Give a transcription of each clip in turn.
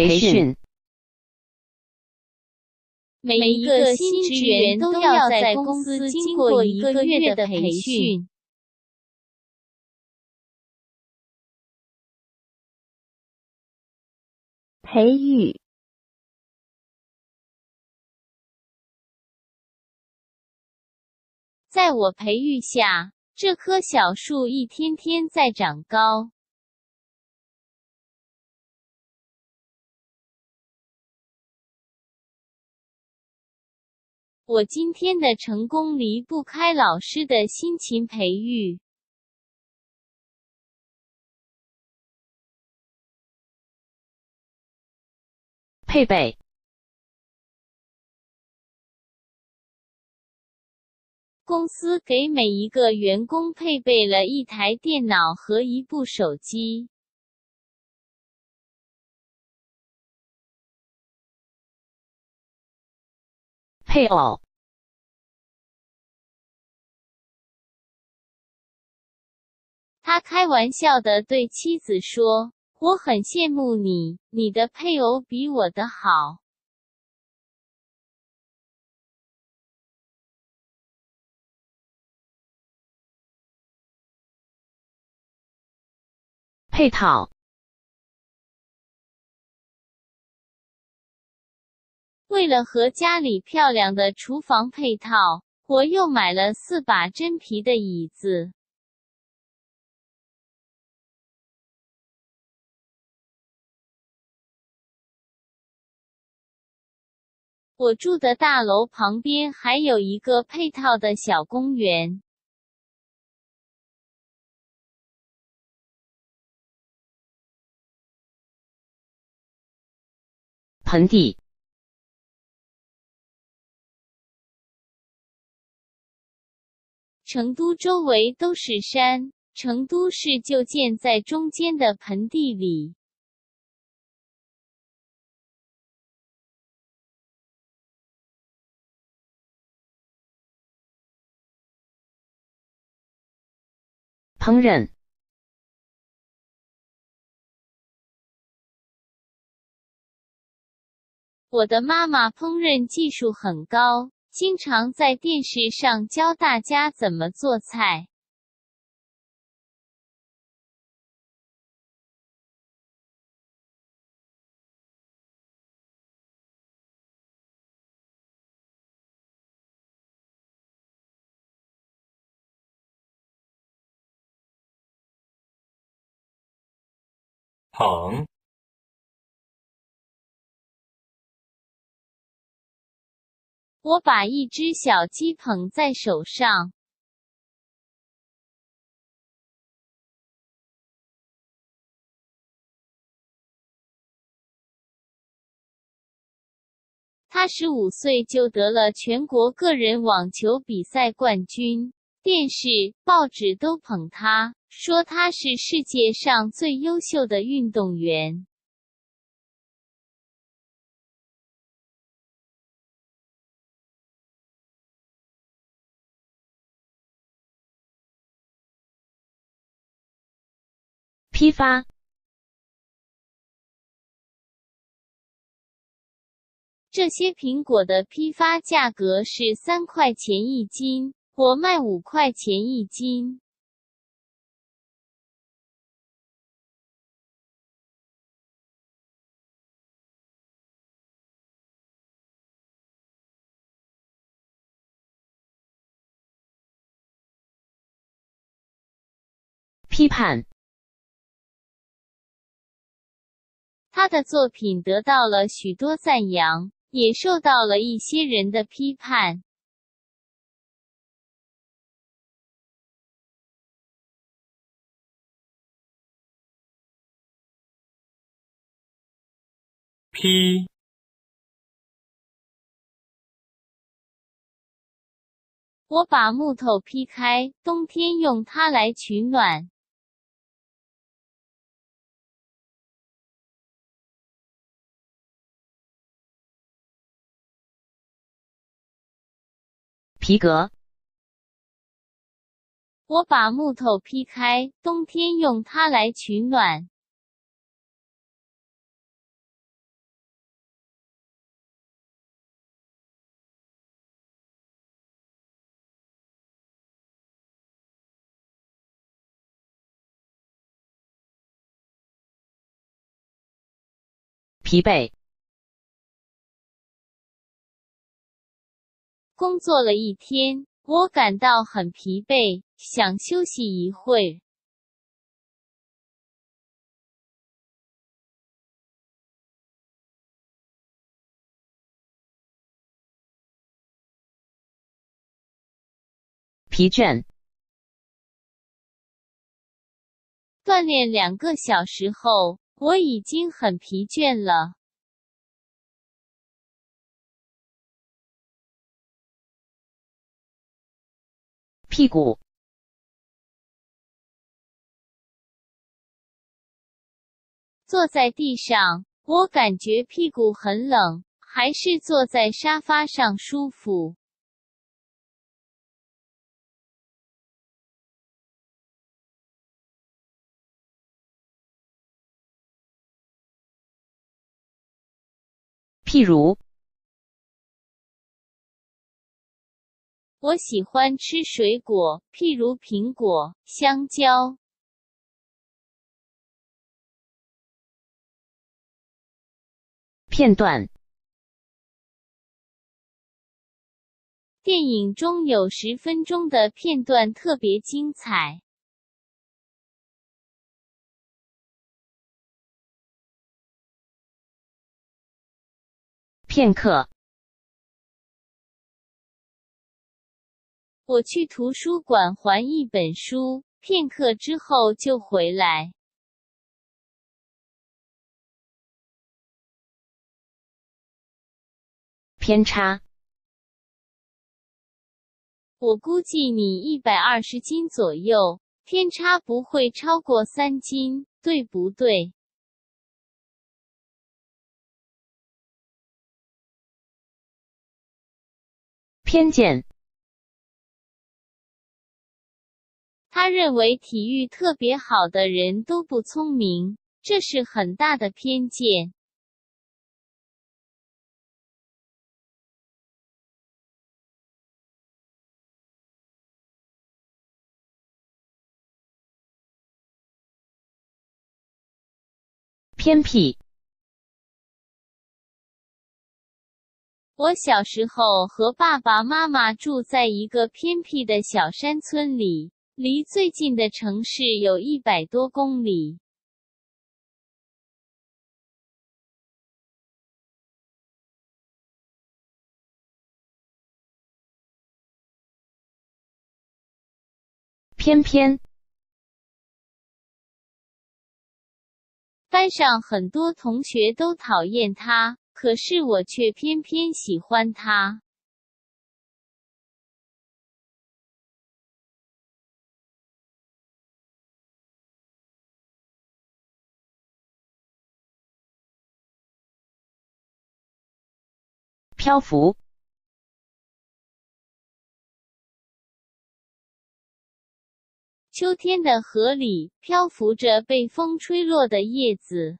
培训。 每一个新职员都要在公司经过1个月的培训。 培育。 在我培育下，这棵小树一天天在长高。我今天的成功离不开老师的辛勤培育。 配备。 公司给每一个员工配备了1台电脑和1部手机。 配偶。 他开玩笑地对妻子说：“我很羡慕你，你的配偶比我的好。” 配套。 为了和家里漂亮的厨房配套，我又买了4把真皮的椅子。我住的大楼旁边还有一个配套的小公园。 盆地。 成都周围都是山，成都市就建在中间的盆地里。 烹饪。 我的妈妈烹饪技术很高，经常在电视上教大家怎么做菜。 捧。 我把一只小鸡捧在手上。他15岁就得了全国个人网球比赛冠军，电视、报纸都捧他，说他是世界上最优秀的运动员。 批发。 这些苹果的批发价格是3块钱1斤，我卖5块钱1斤。 批判。 他的作品得到了许多赞扬，也受到了一些人的批判。 劈。 我把木头劈开，冬天用它来取暖。 皮革。 我把木头劈开，冬天用它来取暖。 疲惫， 工作了一天，我感到很疲惫，想休息一会。 疲倦， 锻炼2个小时后，我已经很疲倦了。 屁股， 坐在地上，我感觉屁股很冷，还是坐在沙发上舒服。 譬如， 我喜欢吃水果，譬如苹果、香蕉。 片段， 电影中有10分钟的片段特别精彩。 片刻， 我去图书馆还一本书，片刻之后就回来。 偏差， 我估计你120斤左右，偏差不会超过3斤，对不对？ 偏见， 他认为体育特别好的人都不聪明，这是很大的偏见。 偏僻， 我小时候和爸爸妈妈住在一个偏僻的小山村里，离最近的城市有100多公里。 偏偏， 班上很多同学都讨厌他，可是我却偏偏喜欢他。 漂浮， 秋天的河里漂浮着被风吹落的叶子。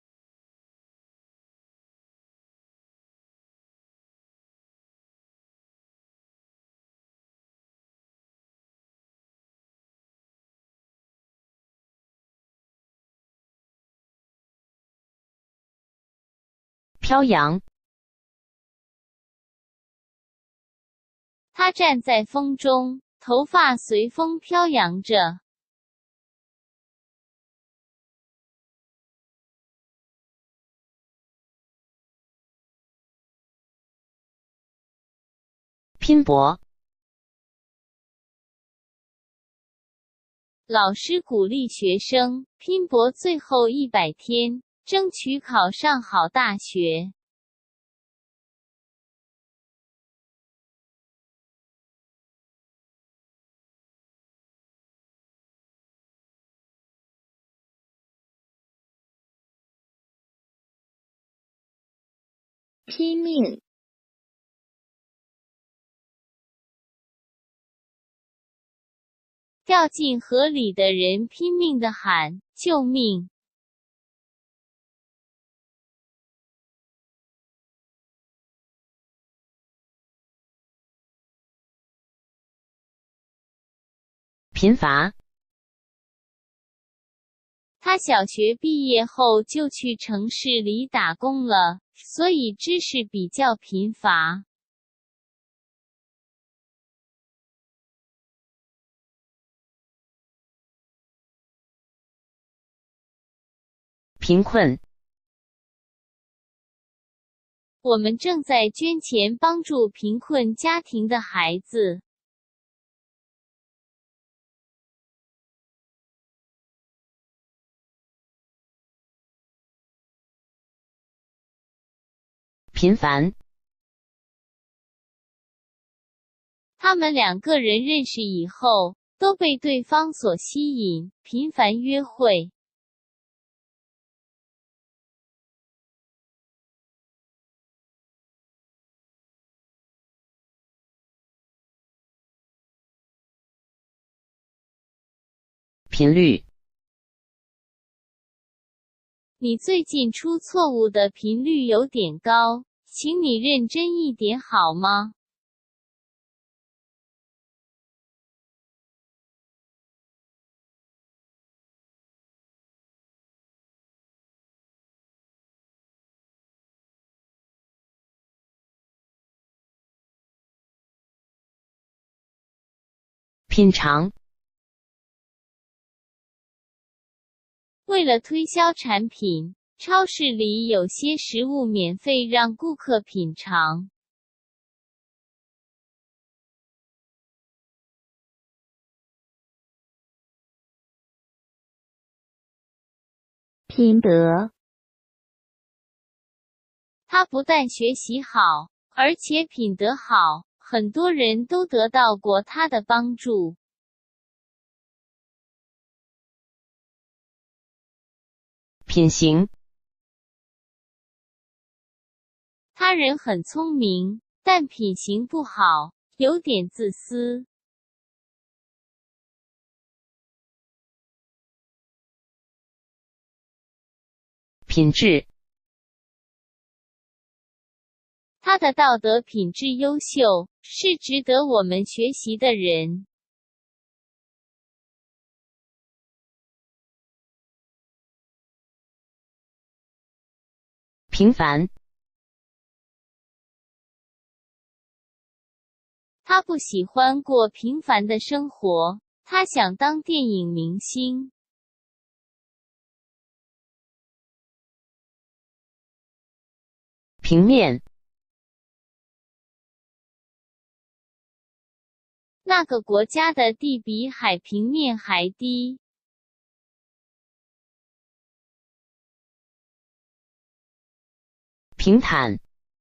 飘扬， 他站在风中，头发随风飘扬着。 拼搏， 老师鼓励学生拼搏最后100天，争取考上好大学。 拼命， 掉进河里的人拼命地喊：“救命！” 贫乏， 他小学毕业后就去城市里打工了，所以知识比较贫乏。 贫困， 我们正在捐钱帮助贫困家庭的孩子。 频繁， 他们2个人认识以后，都被对方所吸引，频繁约会。 频率， 你最近出错误的频率有点高，请你认真一点好吗？ 品尝， 为了推销产品，超市里有些食物免费让顾客品尝。 品德， 他不但学习好，而且品德好，很多人都得到过他的帮助。 品行， 他人很聪明，但品行不好，有点自私。 品质， 他的道德品质优秀，是值得我们学习的人。 平凡， 他不喜欢过平凡的生活，他想当电影明星。 平面， 那个国家的地比海平面还低。 平坦，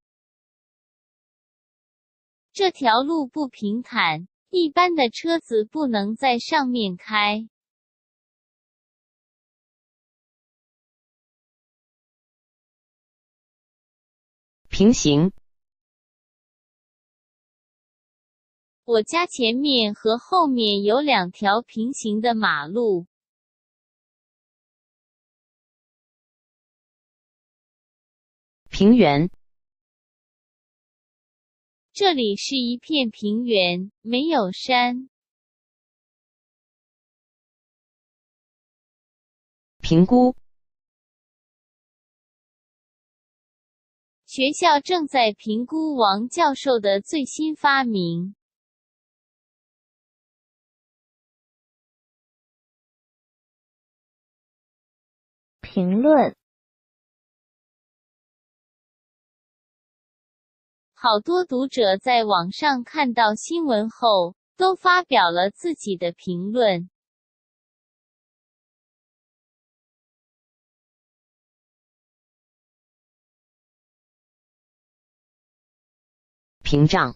这条路不平坦，一般的车子不能在上面开。 平行， 我家前面和后面有2条平行的马路。 平原， 这里是一片平原，没有山。 评估， 学校正在评估王教授的最新发明。 评论， 好多读者在网上看到新闻后，都发表了自己的评论。 屏障，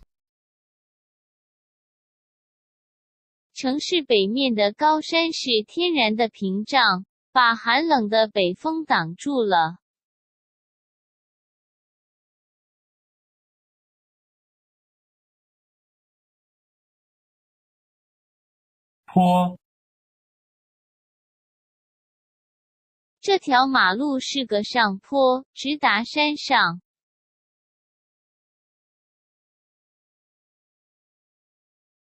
城市北面的高山是天然的屏障，把寒冷的北风挡住了。 坡， 这条马路是个上坡，直达山上。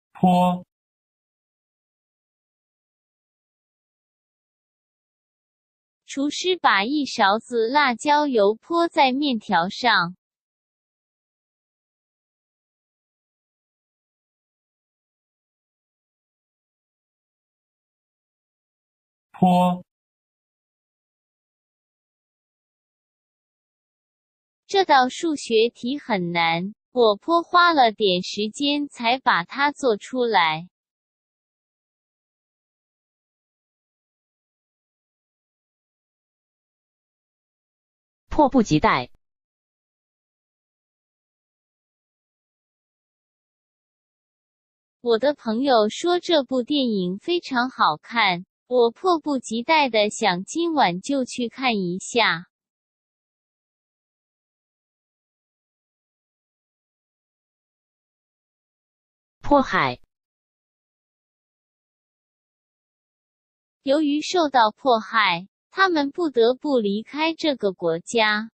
坡， 厨师把一勺子辣椒油泼在面条上。 泼， 这道数学题很难，我颇花了点时间才把它做出来。 迫不及待。 我的朋友说这部电影非常好看，我迫不及待地想今晚就去看一下。 迫害。 由于受到迫害，他们不得不离开这个国家。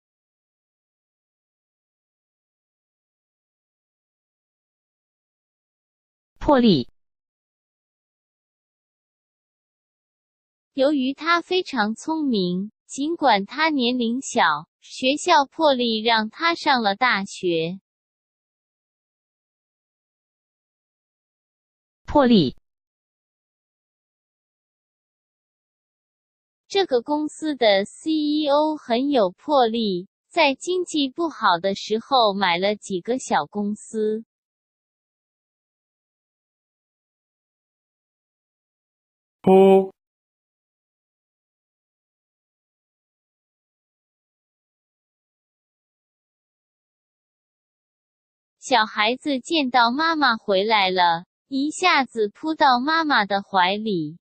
魄力。 由于他非常聪明，尽管他年龄小，学校破例让他上了大学。 魄力。 这个公司的 CEO 很有魄力，在经济不好的时候买了几个小公司。 扑， 小孩子见到妈妈回来了，一下子扑到妈妈的怀里。